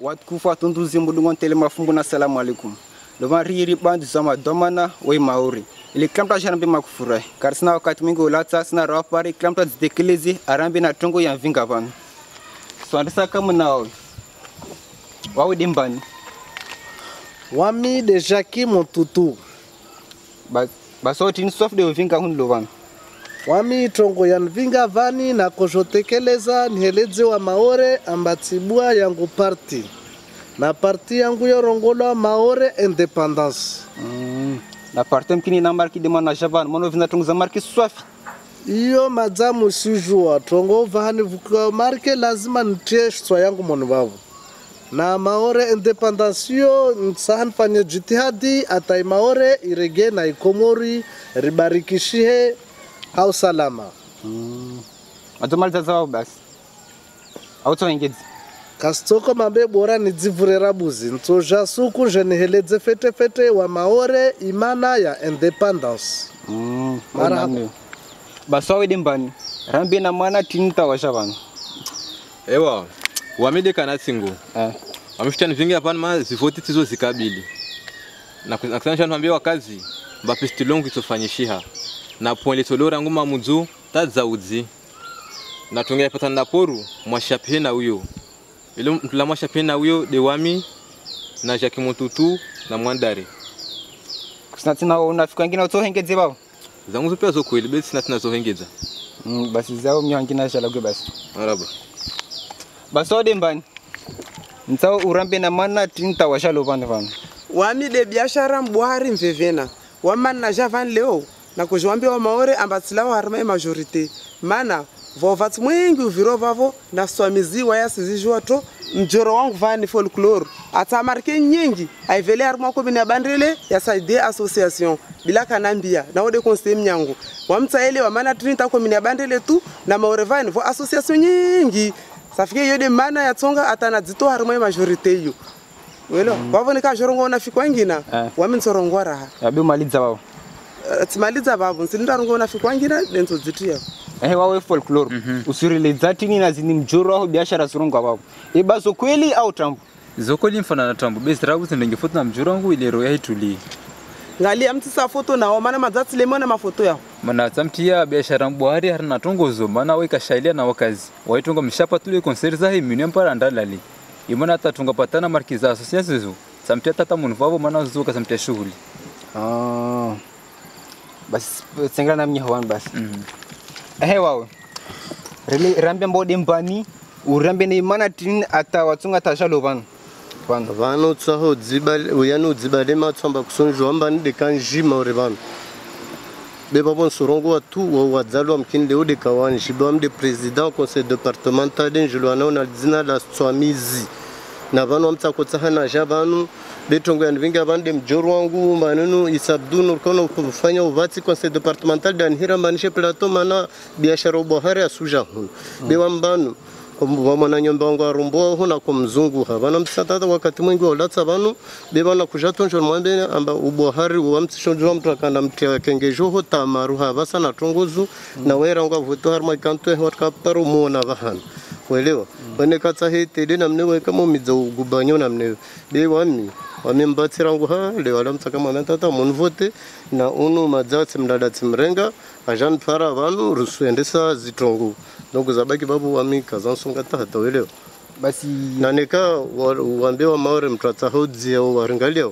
watukufu atunduzi mudungon telemafumbu na salamu alaikum. Lovan riri bandu zama domana we maori. Ili klamta sharambi makufurahi. Karsina wakati mwingi ulata sina rawapari klamta zidekelezi arambi na tongo ya mvinga vanu. Swandisa kama nao. Wawe dimbani. Wami de Jackie Montutu. Basoti nsof de mvinga hun lovan. Wami tongo ya mvinga vani na kojotekeleza niheleze wa maore ambatibua yangu parti. Na parti yangu yorongolwa maore independence. Na parti mkini na marki de mana javan mono vina tongo za marki swafi. Iyo madzamu sijua tongo vahani vukiwa marke lazima nitie shwa yangu monubavu. Na maore independence yo nsahan fanya jitihadi atai maore irege na ikomori ribarikishihe au salama. Atomaliza zao basi. Auto engezi. Kastoko mambe bora nizivurera buzi. Ntoja suku jeniheleze fete fete wa maore imana ya independence. Marahaba. Basawe dimbani. Rambi na mana tinta wa shavana. Ewa, wamide kanatingo. Wamishitani vingi hapana ma zivoti tizo zikabili. Na kusanisha nwambia wakazi, mbapestilongu itofanyishiha. Na puenle tolora nguma muzu, taza udzi. Na tungia patana na poru, mwashapihe na uyo. Ilo mtula mwashapihe na uyo, Dewami, na Jackie Montutu, na Mwandari. Kusinatina unafika ngina uto hengezi bao? Zangu pia zo kweli, besi sinatina zo hengeza. Basi zao mnyangina shalagwe basi. Maraba. Basawe dimbani. Ntao urambe na mana tinta wa shalovani vanu. Wami de biashara mbuhari mvevena. Wamani na javan leo. Na kujwambi wa maore ambatsilawa harma majorite. Mana vovati mwengi uviro vavo na swamizi waya sizijua to mjoro wangu vani folklore. Ata marke nyingi aivele harma ko bina bandrele ya saide association bila kanambia na ode conseil mnyango. Wamtaele wa mana trinta ko bina bandrele tu na maore vani vo association nyingi. Safike yode mana ya tonga atana zito harma majorite yo. Welo, wavo nika jorongo na fikwa ngina. Wami nsorongo raha. Yabi umaliza wao. Timaliza babu nsinda rongo na fikwa ngina dento zitia. Wawe folklore. Usirile zatini na zini mjoro au biashara surunga babu. Ibazo kweli au trambu? Zokoli mfana na trambu. Besi rabu tindenge foto na mjoro wangu ile roya hituli. Ngali amtisa foto na wamana mazati lemona mafoto yao. Mana tamtia biashara mbuhari harina tongozo. Mana weka shailia na wakazi. Waitunga mshapa tule konseri za hii minu mpara andalali. Imana tatunga patana markiza asosiasi zo. Samtia tata munvavo mana zuka samtia shughuli. Basi sengla na mnyawan basi. Wawe. Rili rambe mbode mbani. Urambe ni mana tin ata watunga tashalovani. Vano tsaho dzibale uyanu dzibale matsamba kusonjwa mbani de kanji maore vano. Beba bon sorongo watu wadzalwa mkinde ode kawani shibam de président conseil départemental d'Enjulwana na dzina la Swamizi. Na vano mtsakotsa na javanu de tongo ya nvinga bande mjoro wangu maneno isabdunu kono kufanya uvati conseil départemental d'Anhira manishe plateau mana biashara bohari asuja hunu. Bewa mbanu wamana nyomba wangu arumboa huna kwa mzungu havana msatata wakati mwingi wa ulatsa vanu bebana kujatonjwa mwambe amba ubohari wa mtishonjwa mtu akanda mtia kengejoho tamaru havasa na tongozu na wera nga vuto harma kanto watka paro muona vahana welewa wene katsa hete na mnewe kama miza ugubanyo na mnewe be wami mbatsira ngo ha le wala mtsaka mamentata munvote na unu madzatsi mdada tsimrenga ajan para vanu rusuendesa zitongo donc zabaki babu wami kazansunga tahata welewa basi naneka wambe wa maore mtratsa hodzi au waringalio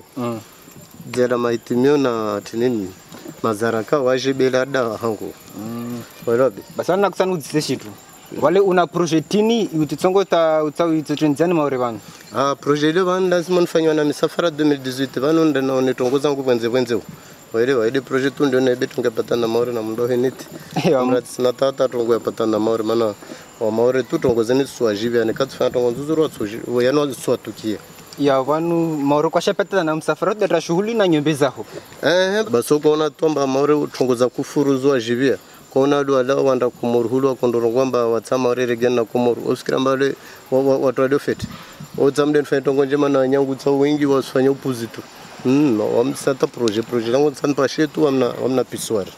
jela maitimio na tinini mazaraka waje belada hango welewa basi na kusanu dziseshitu wale una projetini utitsongo ta utitrenziani maore vanu projet le van lazima nifanywa na misafara 2018 vanu ndana netongoza ngo wenze welewa ile projet tu ndio nebe tungepatana maore na mndo heniti amrati sina tata tongo yapatana maore mana wa maore tu tongozeni swajivya nekatfanya tongo nzuzuru watsoji yana swatukia ya vanu maore kwa shapata na msafara de shughuli na nyombe zao basoko ona tomba maore tongoza kufuruzwa jivya kona ndo ala wanda kumurhulu akondorongwamba watsama rege na kumuru oskirambale watu waliofeti otsamden fentongo njema na nyangu tsa wengi wasifanya upuzitu wamsata projet langu tsanpa shetu wamna piswari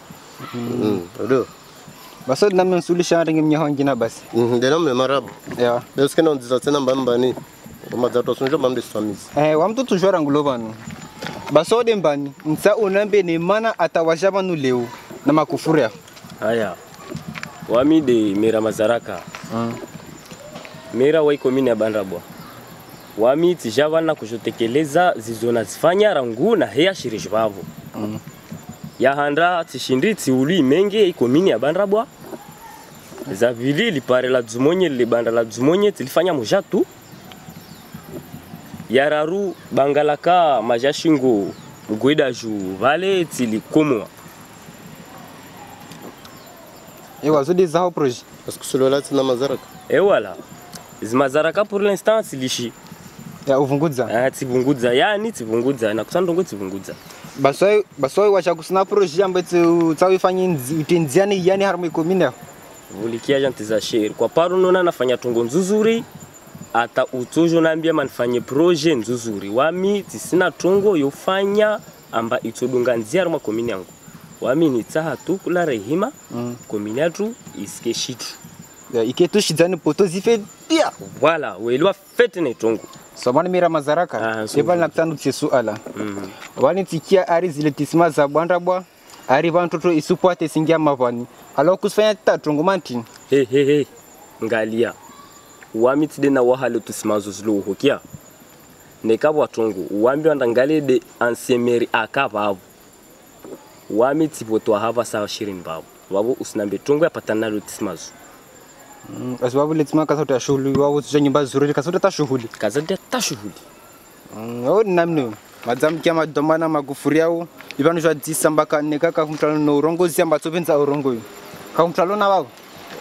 ndio basi na msulisha ringi mnyahangina basi ndio na marabu ya basi kana nzatena mbambani Mazato sonjo mambe swamizi. Wamtu tujora ngulovano. Basode mbani, nsa unambe ni mana atawajaba nu leo na makufuria. Haya. Wami de mera mazaraka. Mera wa ikomini ya Bandrabwa. Wami tijava na kujotekeleza zizona zifanya rangu na hea shirishbavu. Ya handa tishindri tiuli menge ikomini ya Bandrabwa. Za vili lipare la dzumonye li banda la dzumonye tilifanya mujatu. Yararu bangalaka majashingo mgweda ju vale tilikomwa. Ewa zodi zao projet. Parce que celui-là c'est na mazaraka. Et voilà. Zimazaraka pour l'instant silishi. Ya uvungudza. Tibungudza yani tibungudza na kusandongo tibungudza. Basoi wacha kusina projet ambaye tsawifanya utenziani yani harmo ikomina. Vulikia janti za sheri. Kwa paru nona nafanya tungo nzuzuri. Ata utojo nambia manfanye projet nzuzuri. Wami tisina tungo yofanya amba itodunga nzia harmo komini yangu. Wami ni taha tu kula rehima komini atu iske shitu. Ya iketu shidani poto zife dia. Voilà, welwa fete ne tungo. Somani mira mazaraka. Eba nakutanu tsesu ala. Wani tikia ari zile tisima za Bandrabwa. Ari vantoto isupoate singia mavani. Alo kusifanya tatungo mantin. He. Ngalia. Wami tide na wahalo tusimazo zulu hokia. Nekabwa tungo. Wami wandangale de ansemeri akavavu. Wami tipoto hava sawa shirin babu. Wabu usinambe tungo ya patanalo tusimazo. Asbabu letima kasauta ya shughuli wao tujanye nyumba zuri kasauta ta shughuli. Kasauta ta shughuli. Wao namno. Madam kia madomana magufuriao. Ibanu jwa disambaka neka ka kumtalo no urongozi amba tsopenza urongo. Ka kumtalo na wao.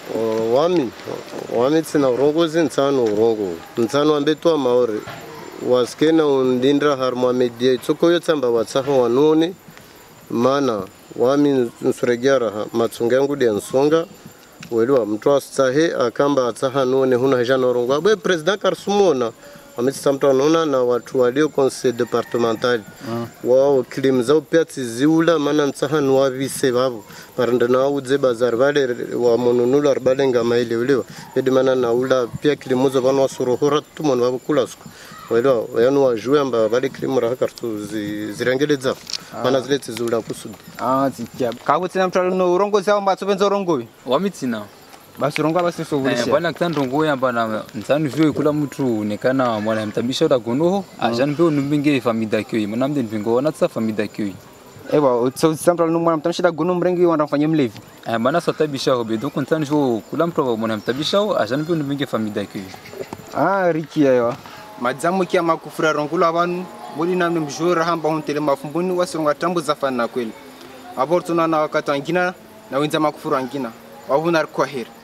Wami tsina urongozi ntsano urongo. Ntsano ambetwa maore. Waskena undindra harmo media tsoko yotsamba watsaha wanone. Mana wami nsuregera matsunga yangu de nsonga. Welwa mtu astahe akamba atsaha none huna jana urongo. Abe president Karsumona ametsa mtu anona na watu walio conseil départemental. Wao klimu zao pia tiziula mana ntsaha nuwa vise babu. Paranda na uze bazar vale wa mononula arbale ngama ile ulewa. Yedi mana na ula pia klimu zo vanu wa surohora tumonu wabu kula suku. Welwa yanu wa juwe amba vale klimu raha kartu zirangele za. Mana zile tiziula kusudu. Zikia. Kawu tina mtu no urongo zao mba tsopenza urongo. Wamitina. Basi urongo basi sovulisha. Bwana kitandongo yamba na nsanu vyo kula mtu nekana mwana mtambisha utagonoho ajani pe unumbinge famida kyo mwanamde nvingo wana tsa famida kyo. Ewa so sample no mwana mtambisha gono mrengi wanafanya mlevi. Bana so tabisha hobe donc nsanu vyo kula mtu mwana mtabisha ajani pe unumbinge famida kyo. Riki yawa. Madzamu kia makufura rongulo abantu muri namwe mjora hamba hontele mafumbuni wasonga tambo zafana kweli. Abortuna na wakati wengine na wenza makufura wengine. Wavuna kwa heri.